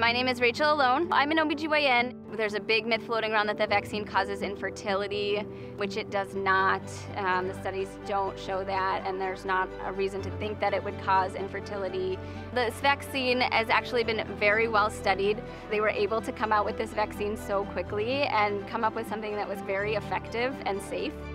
My name is Rachel Alone. I'm an OBGYN. There's a big myth floating around that the vaccine causes infertility, which it does not. The studies don't show that, and there's not a reason to think that it would cause infertility. This vaccine has actually been very well studied. They were able to come out with this vaccine so quickly and come up with something that was very effective and safe.